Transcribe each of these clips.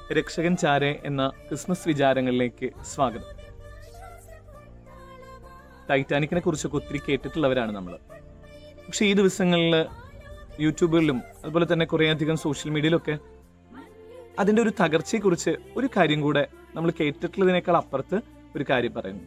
രക്ഷകൻ ചാരെ എന്ന ക്രിസ്മസ് വിചാരങ്ങളിലേക്ക് സ്വാഗതം. ടൈറ്റാനിക്കിനെ കുറിച്ചൊക്കെ ഒത്തിരി കേട്ടിട്ടുള്ളവരാണ് നമ്മൾ. പക്ഷെ ഈ ദിവസങ്ങളിൽ യൂട്യൂബിലും അതുപോലെ തന്നെ കുറേയധികം സോഷ്യൽ മീഡിയയിലൊക്കെ അതിൻ്റെ ഒരു തകർച്ചയെക്കുറിച്ച് ഒരു കാര്യം കൂടെ നമ്മൾ കേട്ടിട്ടുള്ളതിനേക്കാൾ അപ്പുറത്ത് ഒരു കാര്യം പറയുന്നു.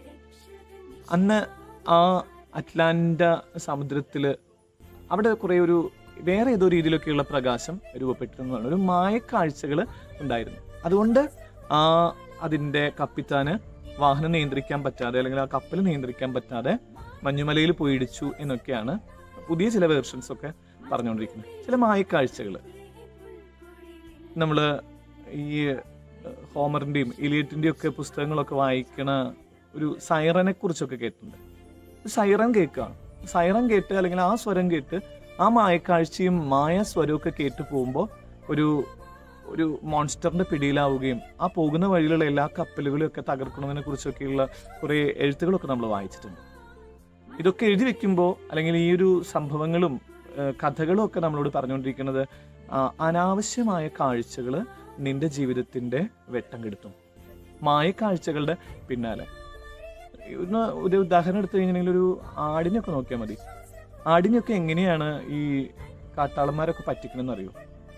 അന്ന് ആ അറ്റ്ലാന്റ സമുദ്രത്തിൽ അവിടെ കുറേ ഒരു വേറെ ഏതോ രീതിയിലൊക്കെയുള്ള പ്രകാശം രൂപപ്പെട്ടിരുന്നതാണ്. ഒരു മായക്കാഴ്ചകൾ ഉണ്ടായിരുന്നു. അതുകൊണ്ട് അതിൻ്റെ കപ്പിത്താന് വാഹനം നിയന്ത്രിക്കാൻ പറ്റാതെ അല്ലെങ്കിൽ ആ കപ്പൽ നിയന്ത്രിക്കാൻ പറ്റാതെ മഞ്ഞുമലയിൽ പോയി ഇടിച്ചു എന്നൊക്കെയാണ് പുതിയ ചില വേർഷൻസ് ഒക്കെ പറഞ്ഞുകൊണ്ടിരിക്കുന്നത്. ചില മായക്കാഴ്ചകൾ നമ്മൾ ഈ ഹോമറിൻ്റെയും ഇലിയറ്റിൻ്റെയും ഒക്കെ പുസ്തകങ്ങളൊക്കെ വായിക്കണ ഒരു സൈറനെ കുറിച്ചൊക്കെ കേട്ടിട്ടുണ്ട്. സൈറൻ കേൾക്കുകയാണ്. സൈറൻ കേട്ട് അല്ലെങ്കിൽ ആ സ്വരം കേട്ട് ആ മായക്കാഴ്ചയും മായ സ്വരവും ഒക്കെ കേട്ട് പോകുമ്പോൾ ഒരു മോൺസ്റ്ററിന്റെ പിടിയിലാവുകയും ആ പോകുന്ന വഴിയിലുള്ള എല്ലാ കപ്പലുകളും ഒക്കെ തകർക്കുന്നതിനെ കുറിച്ചൊക്കെയുള്ള കുറേ എഴുത്തുകളൊക്കെ നമ്മൾ വായിച്ചിട്ടുണ്ട്. ഇതൊക്കെ എഴുതി വെക്കുമ്പോൾ അല്ലെങ്കിൽ ഈ ഒരു സംഭവങ്ങളും കഥകളും ഒക്കെ നമ്മളോട് പറഞ്ഞുകൊണ്ടിരിക്കുന്നത് അനാവശ്യമായ കാഴ്ചകൾ നിന്റെ ജീവിതത്തിന്റെ വെട്ടം കെടുത്തും. മായക്കാഴ്ചകളുടെ പിന്നാലെ ഒരു ഉദാഹരണം എടുത്തു കഴിഞ്ഞിട്ടുണ്ടെങ്കിൽ ഒരു ആടിനെയൊക്കെ നോക്കിയാൽ മതി. ആടിനെയൊക്കെ എങ്ങനെയാണ് ഈ കാട്ടാളന്മാരൊക്കെ പറ്റിക്കണമെന്ന് അറിയോ?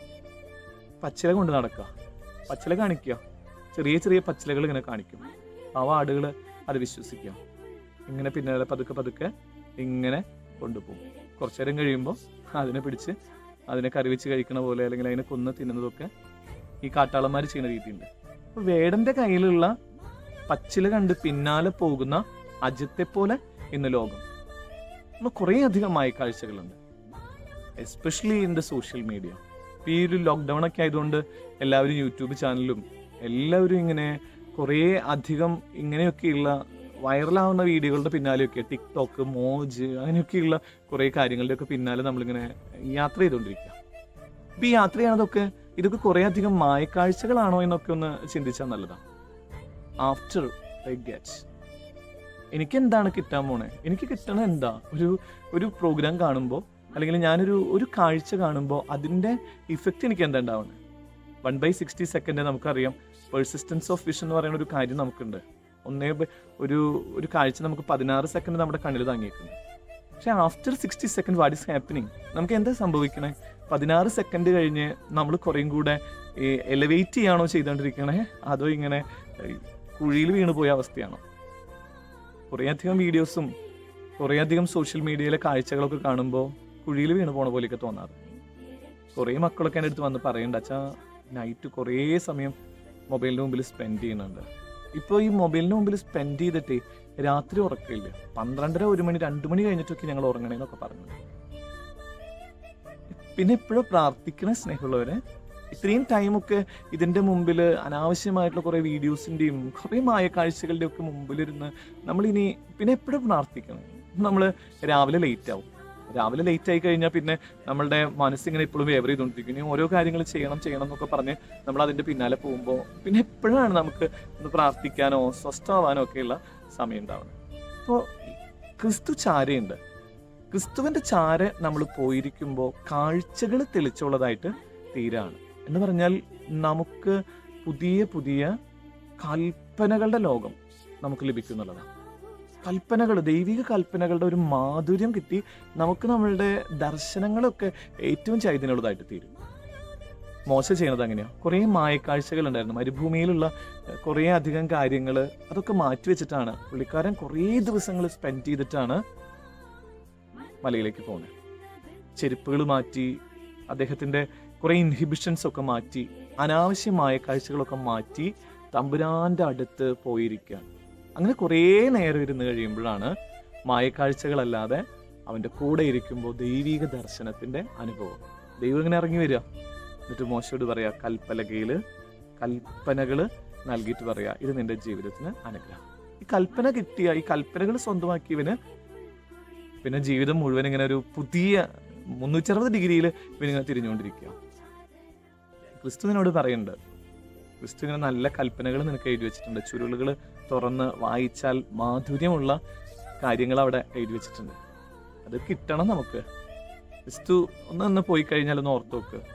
പച്ചില കൊണ്ട് നടക്കുക, പച്ചില കാണിക്കുക, ചെറിയ ചെറിയ പച്ചിലകൾ ഇങ്ങനെ കാണിക്കും. ആടുകൾ അത് വിശ്വസിക്കുക. ഇങ്ങനെ പിന്നാലെ പതുക്കെ പതുക്കെ ഇങ്ങനെ കൊണ്ടുപോകും. കുറച്ചു നേരം കഴിയുമ്പോൾ അതിനെ പിടിച്ച് അതിനെ കറിവെച്ച് കഴിക്കണ പോലെ അല്ലെങ്കിൽ അതിനെ കൊന്ന് തിന്നുന്നതൊക്കെ ഈ കാട്ടാളന്മാർ ചെയ്യുന്ന രീതിയുണ്ട്. അപ്പോൾ വേടന്റെ കയ്യിലുള്ള പച്ചില കണ്ട് പിന്നാലെ പോകുന്ന അജിത്തെ പോലെ ഇന്ന് ലോകം. കുറേ അധികം മായക്കാഴ്ചകളുണ്ട്, especially in the social media. ഈ ഒരു ലോക്ക്ഡൗൺ ഒക്കെ ആയതുകൊണ്ട് എല്ലാവരും യൂട്യൂബ് ചാനലും എല്ലാവരും ഇങ്ങനെ കുറേ അധികം ഇങ്ങനെയൊക്കെയുള്ള വൈറലാവുന്ന വീഡിയോകളുടെ പിന്നാലെയൊക്കെ ടിക്ടോക്ക്, മോജ് അങ്ങനെയൊക്കെയുള്ള കുറേ കാര്യങ്ങളുടെയൊക്കെ പിന്നാലെ നമ്മളിങ്ങനെ യാത്ര ചെയ്തുകൊണ്ടിരിക്കുക. ഇപ്പം ഈ യാത്ര ചെയ്യണതൊക്കെ ഇതൊക്കെ കുറേ അധികം മായക്കാഴ്ചകളാണോ എന്നൊക്കെ ഒന്ന് ചിന്തിച്ചാൽ നല്ലതാണ്. ആഫ്റ്റർ ഐ ഗെറ്റ്സ് എനിക്കെന്താണ് കിട്ടാൻ പോണേ? എനിക്ക് കിട്ടണ എന്താ? ഒരു പ്രോഗ്രാം കാണുമ്പോൾ അല്ലെങ്കിൽ ഞാനൊരു കാഴ്ച കാണുമ്പോൾ അതിൻ്റെ ഇഫക്റ്റ് എനിക്ക് എന്താ ഉണ്ടാവുന്നത്? 1/60 സെക്കൻഡ് നമുക്കറിയാം. പെർസിസ്റ്റൻസ് ഓഫ് വിഷൻ എന്ന് പറയുന്ന ഒരു കാര്യം നമുക്കുണ്ട്. ഒരു കാഴ്ച നമുക്ക് 16 സെക്കൻഡ് നമ്മുടെ കണ്ണിൽ തങ്ങിയിട്ടുണ്ട്. പക്ഷെ after 60 second what is happening? നമുക്ക് എന്താ സംഭവിക്കണേ? 16 സെക്കൻഡ് കഴിഞ്ഞ് നമ്മൾ കുറേയും കൂടെ എലവേറ്റ് ചെയ്യാണോ ചെയ്തുകൊണ്ടിരിക്കണേ, അതോ ഇങ്ങനെ കുഴിയിൽ വീണ് പോയ അവസ്ഥയാണോ? കുറേയധികം വീഡിയോസും കുറേയധികം സോഷ്യൽ മീഡിയയിലെ കാഴ്ചകളൊക്കെ കാണുമ്പോൾ കുഴിയിൽ വീണ് പോണ പോലെയൊക്കെ തോന്നാറ്. കുറേ മക്കളൊക്കെ എൻ്റെ അടുത്ത് വന്ന് പറയണ്ട, അച്ഛാ നൈറ്റ് കുറേ സമയം മൊബൈലിന് മുമ്പിൽ സ്പെൻഡ് ചെയ്യുന്നുണ്ട്. ഇപ്പോൾ ഈ മൊബൈലിന് മുമ്പിൽ സ്പെൻഡ് ചെയ്തിട്ട് രാത്രി ഉറക്കമില്ല. 12:30, 1 മണി, 2 മണി കഴിഞ്ഞിട്ടൊക്കെ ഞങ്ങൾ ഉറങ്ങണേന്നൊക്കെ പറഞ്ഞു. പിന്നെ എപ്പോഴും പ്രാർത്ഥിക്കണ സ്നേഹമുള്ളവരെ, ഇത്രയും ടൈമൊക്കെ ഇതിൻ്റെ മുമ്പിൽ അനാവശ്യമായിട്ടുള്ള കുറേ വീഡിയോസിൻ്റെയും കുറേ മായക്കാഴ്ചകളുടെയും ഒക്കെ മുമ്പിലിരുന്ന് നമ്മളിനി പിന്നെ എപ്പോഴും പ്രാർത്ഥിക്കണം. നമ്മൾ രാവിലെ ലേറ്റ് ആവും. രാവിലെ ലേറ്റ് ആയി കഴിഞ്ഞാൽ പിന്നെ നമ്മളുടെ മനസ്സിങ്ങനെ എപ്പോഴും വേവർ ചെയ്തുകൊണ്ടിരിക്കും. ഇനി ഓരോ കാര്യങ്ങൾ ചെയ്യണം എന്നൊക്കെ പറഞ്ഞ് നമ്മൾ അതിൻ്റെ പിന്നാലെ പോകുമ്പോൾ പിന്നെ എപ്പോഴാണ് നമുക്ക് ഒന്ന് പ്രാർത്ഥിക്കാനോ സ്വസ്ഥമാവാനോ ഒക്കെയുള്ള സമയം ഉണ്ടാവുന്നത്. അപ്പോൾ ക്രിസ്തു ചാരയുണ്ട്. ക്രിസ്തുവിൻ്റെ ചാര നമ്മൾ പോയിരിക്കുമ്പോൾ കാഴ്ചകൾ തെളിച്ചുള്ളതായിട്ട് തീരാണ്. എന്ന് പറഞ്ഞാൽ നമുക്ക് പുതിയ പുതിയ കൽപ്പനകളുടെ ലോകം നമുക്ക് ലഭിക്കുന്നുള്ളതാണ്. കൽപ്പനകൾ, ദൈവിക കൽപ്പനകളുടെ ഒരു മാധുര്യം കിട്ടി നമുക്ക് നമ്മളുടെ ദർശനങ്ങളൊക്കെ ഏറ്റവും ചൈതന്യമുള്ളതായിട്ട് തീരും. മോശ ചെയ്യണത് അങ്ങനെയാണ്. കുറേ മായക്കാഴ്ചകൾ ഉണ്ടായിരുന്നു. മരുഭൂമിയിലുള്ള കുറേ അധികം കാര്യങ്ങൾ അതൊക്കെ മാറ്റിവെച്ചിട്ടാണ് പുള്ളിക്കാരൻ കുറേ ദിവസങ്ങൾ സ്പെൻഡ് ചെയ്തിട്ടാണ് മലയിലേക്ക് പോകുന്നത്. ചെരുപ്പുകൾ മാറ്റി, അദ്ദേഹത്തിൻ്റെ കുറേ ഇൻഹിബിഷൻസ് ഒക്കെ മാറ്റി, അനാവശ്യമായ കാഴ്ചകളൊക്കെ മാറ്റി തമ്പുരാൻ്റെ അടുത്ത് പോയിരിക്കുകയാണ്. അങ്ങനെ കുറേ നേരം ഇരുന്ന് കഴിയുമ്പോഴാണ് മായക്കാഴ്ചകളല്ലാതെ അവൻ്റെ കൂടെ ഇരിക്കുമ്പോൾ ദൈവിക ദർശനത്തിൻ്റെ അനുഭവം. ദൈവം ഇങ്ങനെ ഇറങ്ങി വരിക, എന്നിട്ട് മോശയോട് പറയാ, കൽപ്പനകൾ നൽകിയിട്ട് പറയാ, ഇത് നിന്റെ ജീവിതത്തിന് അനുഗ്രഹം. ഈ കൽപ്പന കിട്ടിയ, ഈ കൽപ്പനകൾ സ്വന്തമാക്കിയവന് പിന്നെ ജീവിതം മുഴുവൻ ഇങ്ങനെ ഒരു പുതിയ 360 ഡിഗ്രിയിൽ ഇവനിങ്ങനെ തിരിഞ്ഞുകൊണ്ടിരിക്കുക. ക്രിസ്തുവിനോട് പറയുന്നുണ്ട്, ക്രിസ്തു ഇങ്ങനെ നല്ല കൽപ്പനകൾ നിനക്ക് എഴുതി വെച്ചിട്ടുണ്ട്. ചുരുളുകൾ തുറന്ന് വായിച്ചാൽ മാധുര്യമുള്ള കാര്യങ്ങൾ അവിടെ എഴുതി വെച്ചിട്ടുണ്ട്. അത് കിട്ടണം നമുക്ക്. ക്രിസ്തു ഒന്ന് പോയി കഴിഞ്ഞാൽ ഒന്ന് ഓർത്ത് നോക്ക്.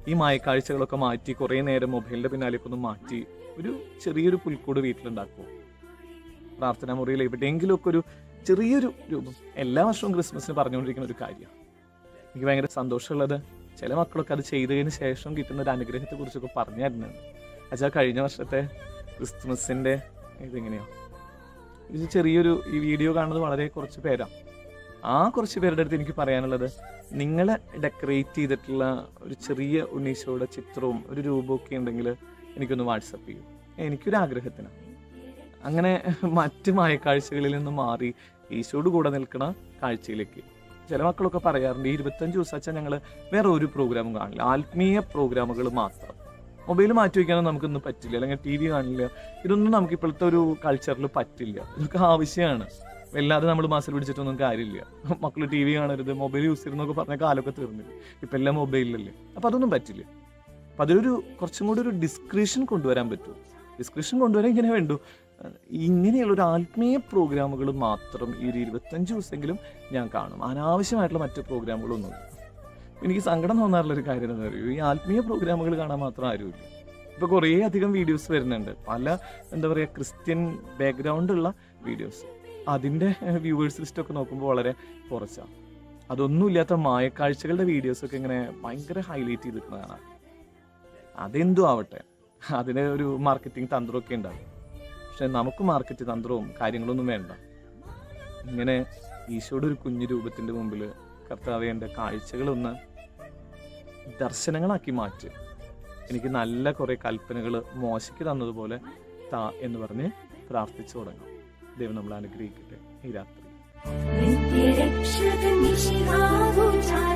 ഈ മായക്കാഴ്ചകളൊക്കെ മാറ്റി കുറേ നേരം മൊബൈലിന്റെ പിന്നാലേക്ക് ഒന്ന് മാറ്റി ഒരു ചെറിയൊരു പുൽക്കൂട് വീട്ടിലുണ്ടാക്കുമോ? പ്രാർത്ഥനാ മുറിയിൽ എവിടെയെങ്കിലുമൊക്കെ ഒരു ചെറിയൊരു രൂപം. എല്ലാ വർഷവും ക്രിസ്മസിന് പറഞ്ഞുകൊണ്ടിരിക്കുന്ന ഒരു കാര്യമാണ്. എനിക്ക് ഭയങ്കര സന്തോഷമുള്ളത് ചില മക്കളൊക്കെ അത് ചെയ്തതിന് ശേഷം കിട്ടുന്ന ഒരു അനുഗ്രഹത്തെ കുറിച്ചൊക്കെ പറഞ്ഞു തരുന്നുണ്ട്. അച്ഛാ, കഴിഞ്ഞ വർഷത്തെ ക്രിസ്മസിന്റെ ഇതെങ്ങനെയാ, ഇത് ചെറിയൊരു ഈ വീഡിയോ കാണുന്നത് വളരെ കുറച്ച് പേരാണ്. ആ കുറച്ച് പേരുടെ അടുത്ത് എനിക്ക് പറയാനുള്ളത്, നിങ്ങളെ ഡെക്കറേറ്റ് ചെയ്തിട്ടുള്ള ഒരു ചെറിയ ഉണ്ണീശോയുടെ ചിത്രവും ഒരു രൂപമൊക്കെ ഉണ്ടെങ്കിൽ എനിക്കൊന്ന് വാട്സപ്പ് ചെയ്യും. എനിക്കൊരു ആഗ്രഹത്തിനാണ്. അങ്ങനെ മറ്റ് മായക്കാഴ്ചകളിൽ നിന്ന് മാറി ഈശോയോട് കൂടെ നിൽക്കുന്ന കാഴ്ചയിലേക്ക്. ചില മക്കളൊക്കെ പറയാറുണ്ട്, 25 ദിവസം വെച്ചാൽ ഞങ്ങൾ വേറെ ഒരു പ്രോഗ്രാമും കാണില്ല, ആത്മീയ പ്രോഗ്രാമുകൾ മാത്രം. മൊബൈൽ മാറ്റി വയ്ക്കാനൊന്നും നമുക്കൊന്നും പറ്റില്ല, അല്ലെങ്കിൽ TV കാണില്ല. ഇതൊന്നും നമുക്ക് ഇപ്പോഴത്തെ ഒരു കൾച്ചറിൽ പറ്റില്ല. ഇതൊക്കെ ആവശ്യമാണ്. വല്ലാതെ നമ്മൾ മാസിൽ പിടിച്ചിട്ടൊന്നും കാര്യമില്ല. മക്കൾ TV കാണരുത്, മൊബൈൽ യൂസ് ചെയ്യുന്നൊക്കെ പറഞ്ഞ കാലമൊക്കെ തീർന്നില്ല. ഇപ്പം എല്ലാം മൊബൈലിലല്ലേ. അപ്പം അതൊന്നും പറ്റില്ല. അപ്പം അതിലൊരു കുറച്ചും കൂടി ഒരു ഡിസ്ക്രിപ്ഷൻ കൊണ്ടുവരാൻ പറ്റും. ഡിസ്ക്രിപ്ഷൻ കൊണ്ടുവരാൻ ഇങ്ങനെ വേണ്ടു, ഇങ്ങനെയുള്ളൊരു ആത്മീയ പ്രോഗ്രാമുകൾ മാത്രം ഈ ഒരു 25 ദിവസമെങ്കിലും ഞാൻ കാണും. അനാവശ്യമായിട്ടുള്ള മറ്റ് പ്രോഗ്രാമുകളൊന്നും. എനിക്ക് സങ്കടം തോന്നാറുള്ളൊരു കാര്യം എന്താ പറയുക, ഈ ആത്മീയ പ്രോഗ്രാമുകൾ കാണാൻ മാത്രം ആരുമില്ല. ഇപ്പോൾ കുറേ അധികം വീഡിയോസ് വരുന്നുണ്ട്, പല എന്താ പറയുക ക്രിസ്ത്യൻ ബാക്ക്ഗ്രൗണ്ടുള്ള വീഡിയോസ്. അതിൻ്റെ വ്യൂവേഴ്സ് ലിസ്റ്റൊക്കെ നോക്കുമ്പോൾ വളരെ കുറച്ചാണ്. അതൊന്നുമില്ലാത്ത മായക്കാഴ്ചകളുടെ വീഡിയോസൊക്കെ ഇങ്ങനെ ഭയങ്കര ഹൈലൈറ്റ് ചെയ്തിരിക്കുന്നതാണ്. അതെന്തും ആവട്ടെ, അതിന് ഒരു മാർക്കറ്റിംഗ് തന്ത്രമൊക്കെ ഉണ്ടാവും. പക്ഷെ നമുക്ക് മാർക്കറ്റ് തന്ത്രവും കാര്യങ്ങളൊന്നും വേണ്ട. ഇങ്ങനെ ഈശോയുടെ ഒരു കുഞ്ഞു രൂപത്തിൻ്റെ മുമ്പിൽ കർത്താവേ എൻ്റെ കാഴ്ചകളൊന്ന് ദർശനങ്ങളാക്കി മാറ്റി, എനിക്ക് നല്ല കുറേ കൽപ്പനകൾ മോശയ്ക്ക് തന്നതുപോലെ താ എന്ന് പറഞ്ഞ് പ്രാർത്ഥിച്ചു തുടങ്ങാം. ദൈവം നമ്മളെ അനുഗ്രഹിക്കട്ടെ ഈ രാത്രി.